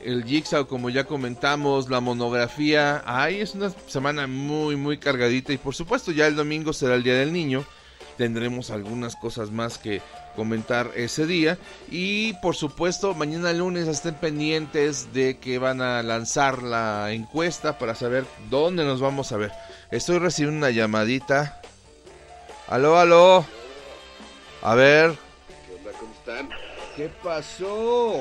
el Jigsaw, como ya comentamos, la monografía. Ay, es una semana muy cargadita. Y por supuesto, ya el domingo será el Día del Niño. Tendremos algunas cosas más que comentar ese día. Y por supuesto, mañana lunes estén pendientes de que van a lanzar la encuesta para saber dónde nos vamos a ver. Estoy recibiendo una llamadita. Aló. A ver. ¿Qué onda? ¿Cómo están? ¿Qué pasó?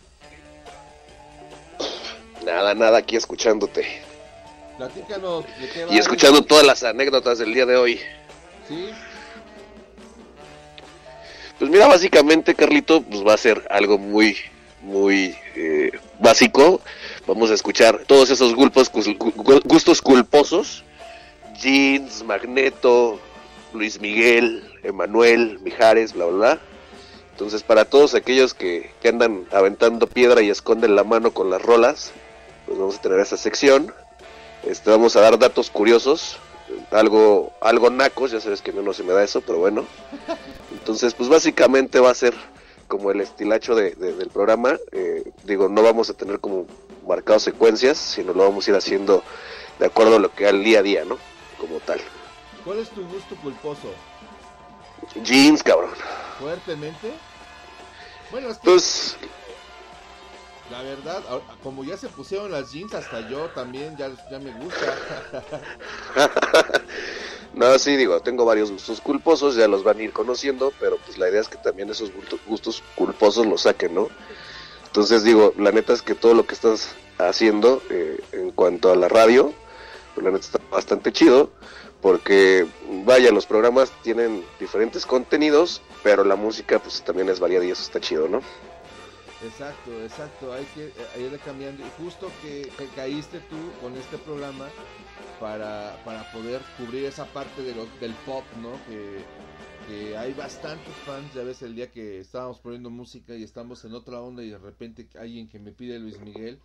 Nada, aquí escuchándote. Platícanos de qué va. Y escuchando todas las anécdotas del día de hoy. ¿Sí? Pues mira, básicamente, Carlito, pues va a ser algo muy básico. Vamos a escuchar todos esos gustos culposos. Jeans, Magneto, Luis Miguel, Emanuel, Mijares, bla, bla, bla. Entonces, para todos aquellos que andan aventando piedra y esconden la mano con las rolas, pues vamos a tener esa sección. Vamos a dar datos curiosos, algo nacos, ya sabes que no se me da eso, pero bueno. Entonces, pues básicamente va a ser como el estilacho del programa. No vamos a tener como marcados secuencias, sino lo vamos a ir haciendo de acuerdo a lo que al día a día, ¿no? Como tal. ¿Cuál es tu gusto culposo? Jeans, cabrón. ¿Fuertemente? Bueno, es que Pues la verdad, como ya se pusieron las jeans, hasta yo también ya me gusta. no, sí, tengo varios gustos culposos, ya los van a ir conociendo, pero pues la idea es que también esos gustos culposos los saquen, ¿no? Entonces la neta es que todo lo que estás haciendo en cuanto a la radio, pues la neta está bastante chido, porque vaya, los programas tienen diferentes contenidos, pero la música pues también es variada y eso está chido, ¿no? Exacto, hay que irle cambiando, y justo que caíste tú con este programa para poder cubrir esa parte del pop, ¿no? Que hay bastantes fans. Ya ves, el día que estábamos poniendo música y estamos en otra onda y de repente alguien que me pide Luis Miguel,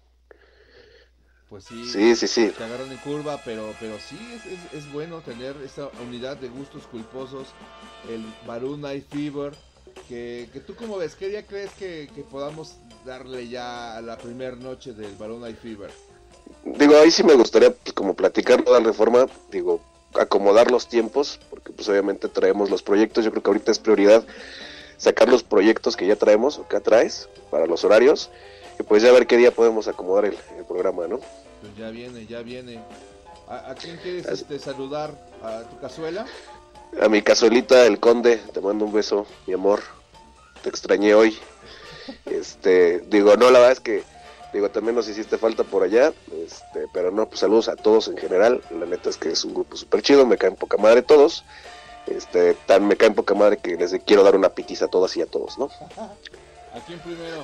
pues sí. Te agarran en curva, pero sí es bueno tener esa unidad de gustos culposos, el Maroon 5 Fever, que tú como ves, ¿qué día crees que podamos darle ya a la primera noche del Maroon 5 Fever? Ahí sí me gustaría pues, como platicarlo, darle forma, acomodar los tiempos, porque pues obviamente traemos los proyectos. Yo creo que ahorita es prioridad sacar los proyectos que ya traemos o que traes para los horarios, y pues ya ver qué día podemos acomodar el programa, ¿no? Pues ya viene. ¿A quién quieres saludar? ¿A tu cazuela? A mi cazuelita, el Conde, te mando un beso, mi amor, te extrañé hoy. No, la verdad es que también nos hiciste falta por allá, pero no, pues saludos a todos en general. La neta es que es un grupo súper chido, me caen poca madre todos. Tan me caen poca madre que les quiero dar una pitiza a todas y a todos, ¿no? ¿A quién primero?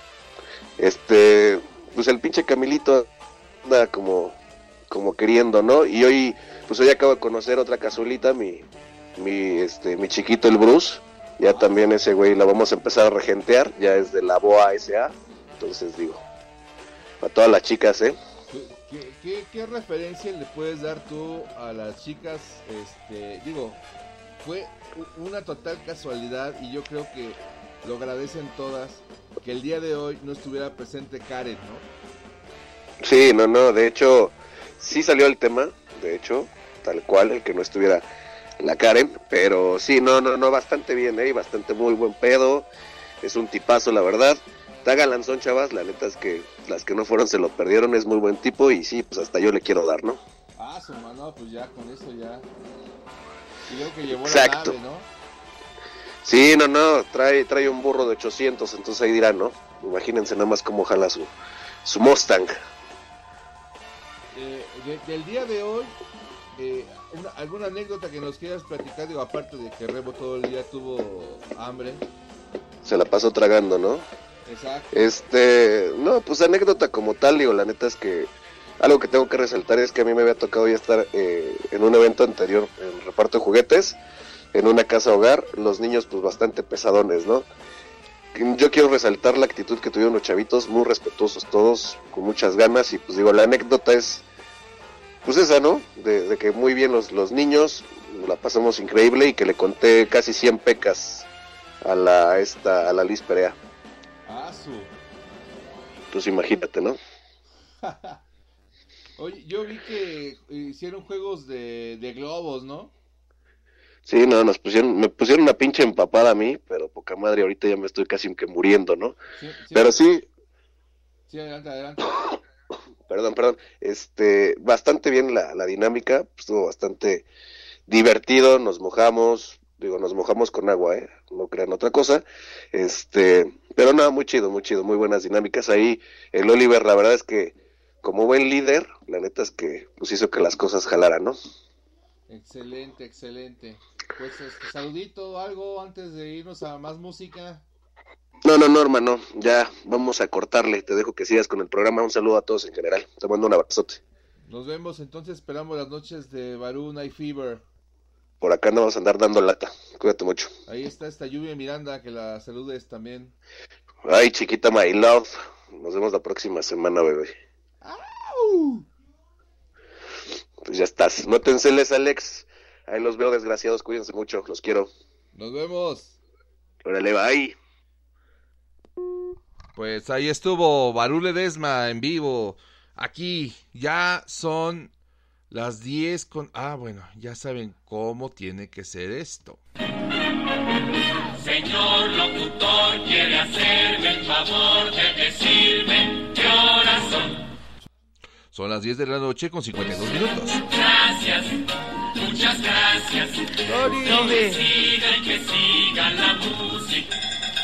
Pues el pinche Camilito anda como queriendo, ¿no? Y hoy acabo de conocer otra cazuelita, mi chiquito el Bruce. Ya también ese güey la vamos a empezar a regentear, ya es de la BOA SA. Entonces a todas las chicas, ¿Qué referencia le puedes dar tú a las chicas? Fue una total casualidad, y yo creo que lo agradecen todas, que el día de hoy no estuviera presente Karen, ¿no? Sí, no, de hecho, sí salió el tema, de hecho, tal cual, el que no estuviera la Karen, pero sí, no, bastante bien, bastante muy buen pedo, es un tipazo, la verdad. Está galanzón, chavas, la neta es que las que no fueron se lo perdieron, es muy buen tipo, y sí, pues hasta yo le quiero dar, ¿no? Su mano, pues ya, con eso ya. Y creo que llevó Exacto. La nave, ¿no? Sí, no, trae un burro de 800, entonces ahí dirán, ¿no? Imagínense nada más cómo jala su Mustang. Del día de hoy, ¿alguna anécdota que nos quieras platicar? Aparte de que Rebo todo el día tuvo hambre. Se la pasó tragando, ¿no? Exacto. No, pues anécdota como tal, la neta es que algo que tengo que resaltar es que a mí me había tocado ya estar en un evento anterior en reparto de juguetes, en una casa hogar, los niños pues bastante pesadones, ¿no? Yo quiero resaltar la actitud que tuvieron los chavitos, muy respetuosos todos, con muchas ganas, y pues la anécdota es pues esa, ¿no? De que muy bien los niños, la pasamos increíble, y que le conté casi 100 pecas a la Liz Perea. Pues imagínate, ¿no? Oye, yo vi que hicieron juegos de globos, ¿no? Sí, no, me pusieron una pinche empapada a mí, pero poca madre, ahorita ya me estoy casi que muriendo, ¿no? Sí, Pero sí, sí, adelante. perdón, bastante bien la dinámica, pues, estuvo bastante divertido, nos mojamos con agua, no crean otra cosa, pero nada, muy chido, muy buenas dinámicas ahí. El Oliver, la verdad es que como buen líder, la neta es que pues hizo que las cosas jalaran, ¿no? Excelente. Pues saludito, algo antes de irnos a más música. No, hermano, ya vamos a cortarle, te dejo que sigas con el programa, un saludo a todos en general, te mando un abrazote. Nos vemos, entonces esperamos las noches de Barú Night Fever. Por acá no vamos a andar dando lata, cuídate mucho. Ahí está esta Lluvia Miranda, que la saludes también. Ay, chiquita my love, nos vemos la próxima semana, bebé. ¡Au! Pues ya estás, no te enceles, Alex, ahí los veo desgraciados, cuídense mucho, los quiero. Nos vemos. Órale, bye. Pues ahí estuvo Barú Ledesma en vivo. Aquí ya son las 10 con... bueno, ya saben cómo tiene que ser esto. Señor locutor, quiere hacerme el favor de decirme qué horas son. Son las 10 de la noche con 52 minutos. Gracias, muchas gracias. No me siga y que siga la música.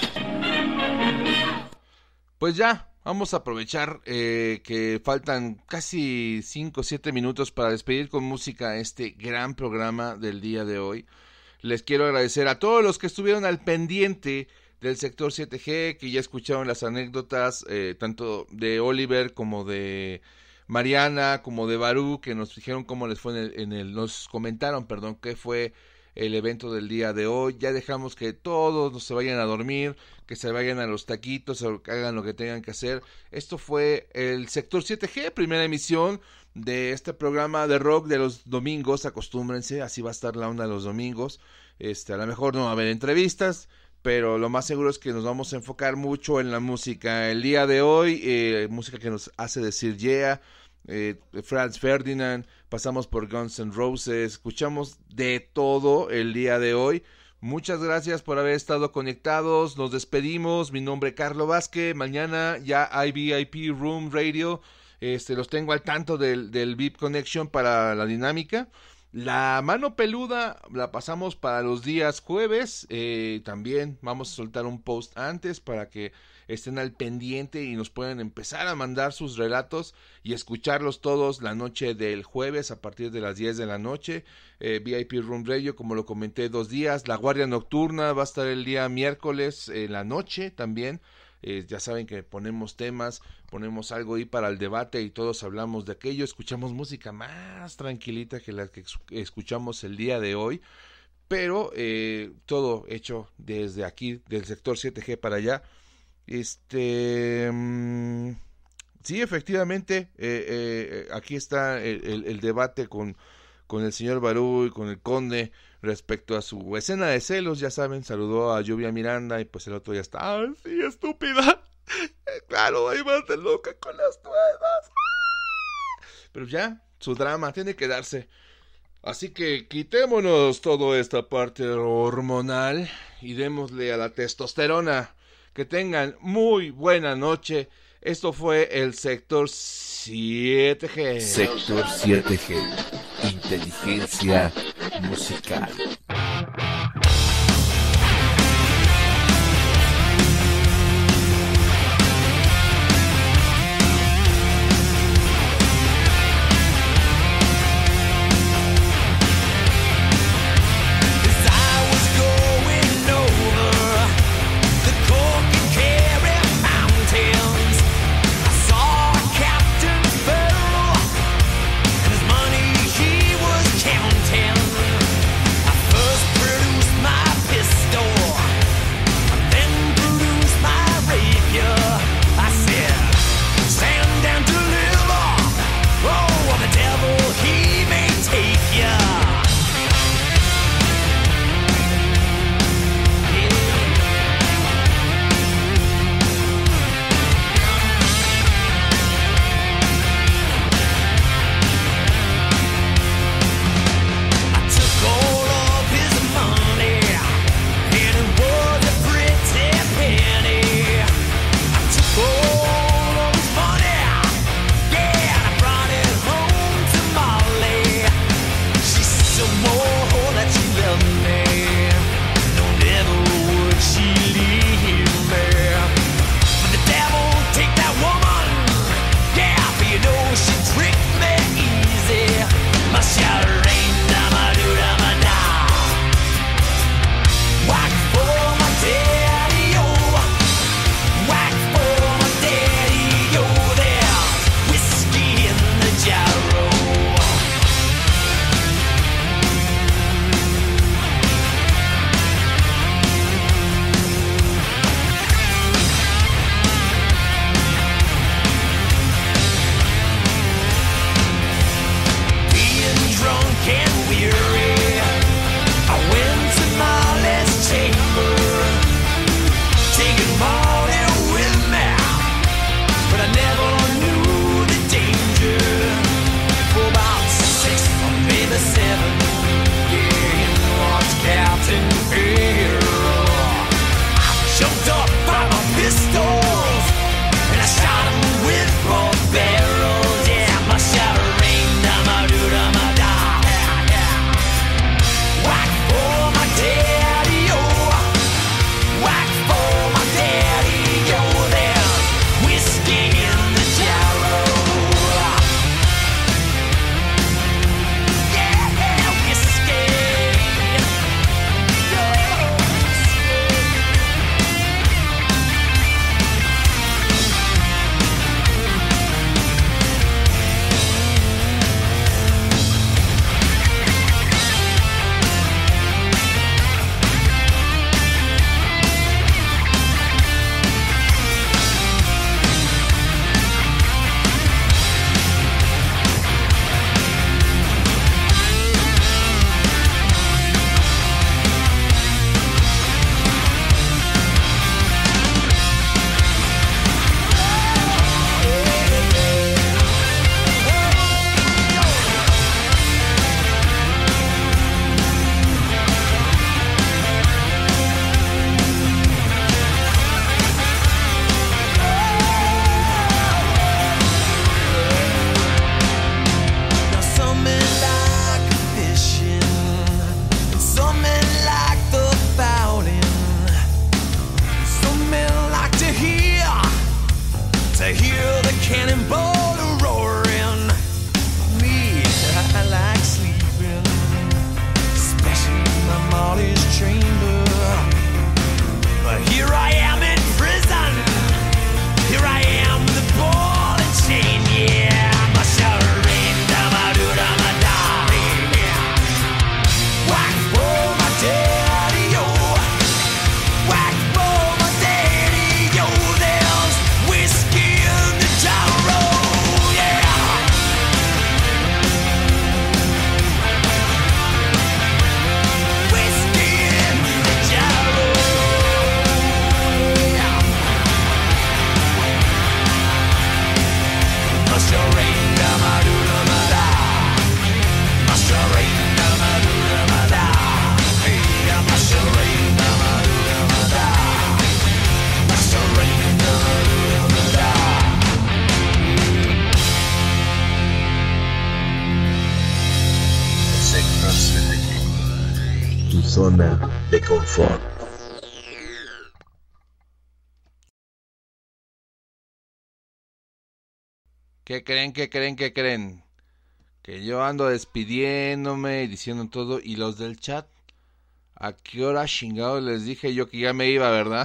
Pues ya, vamos a aprovechar que faltan casi 5 o 7 minutos para despedir con música este gran programa del día de hoy. Les quiero agradecer a todos los que estuvieron al pendiente del sector 7G, que ya escucharon las anécdotas tanto de Oliver como de Mariana, como de Barú, que nos dijeron cómo les fue nos comentaron, qué fue el evento del día de hoy. Ya dejamos que todos se vayan a dormir, que se vayan a los taquitos, o que hagan lo que tengan que hacer. Esto fue el sector 7G, primera emisión de este programa de rock de los domingos. Acostúmbrense, así va a estar la onda de los domingos. A lo mejor no va a haber entrevistas, pero lo más seguro es que nos vamos a enfocar mucho en la música. El día de hoy, música que nos hace decir yeah, Franz Ferdinand, pasamos por Guns N' Roses, escuchamos de todo el día de hoy. Muchas gracias por haber estado conectados, nos despedimos. Mi nombre es Carlo Vázquez. Mañana ya hay VIP Room Radio, los tengo al tanto del VIP Connection para la dinámica. La mano peluda la pasamos para los días jueves. También vamos a soltar un post antes para que estén al pendiente y nos puedan empezar a mandar sus relatos y escucharlos todos la noche del jueves a partir de las 10 de la noche. VIP Room Radio, como lo comenté, 2 días. La Guardia Nocturna va a estar el día miércoles en la noche también. Ya saben que ponemos temas, ponemos algo ahí para el debate y todos hablamos de aquello. Escuchamos música más tranquilita que la que escuchamos el día de hoy, pero todo hecho desde aquí, del sector 7G para allá. Sí, efectivamente, aquí está el debate con el señor Barú y con el Conde respecto a su escena de celos. Ya saben, saludó a Lluvia Miranda y pues el otro ya está, ¡ay, sí, estúpida! Claro, ahí vas de loca con las nuevas. Pero ya, su drama tiene que darse. Así que quitémonos toda esta parte hormonal y démosle a la testosterona. Que tengan muy buena noche. Esto fue el sector 7G. Sector 7G. Inteligencia musical. I cannonball roaring. Me, I like sleeping, especially in my Molly's chamber. But here I am in prison. Here I am, the ball and chain. Yeah, I'm a surrender, my dude, I'm a dog. Whack for my daddy, yo. Whack for my daddy, yo. There's whiskey in the jarro, yeah. Whiskey in the jarro, yeah. Masquerade, my dude, my da. Masquerade, my dude, my da. Hey, masquerade, my dude, my da. Masquerade, my dude, my da. Sector 7G, tu zona de confort. ¿Qué creen? ¿Qué creen? ¿Qué creen? Que yo ando despidiéndome y diciendo todo. ¿Y los del chat? ¿A qué hora chingados les dije yo que ya me iba, verdad?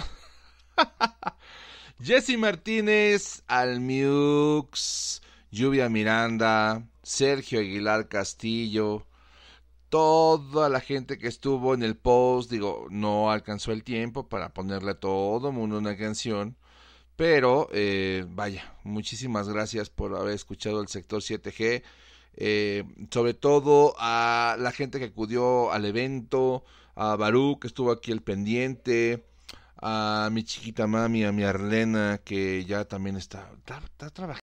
Jesse Martínez, Almiux, Lluvia Miranda, Sergio Aguilar Castillo, toda la gente que estuvo en el post. Digo, no alcanzó el tiempo para ponerle a todo mundo una canción. Pero, vaya, muchísimas gracias por haber escuchado el sector 7G. Sobre todo a la gente que acudió al evento, a Barú, que estuvo aquí al pendiente, a mi chiquita mami, a mi Arlena, que ya también está trabajando.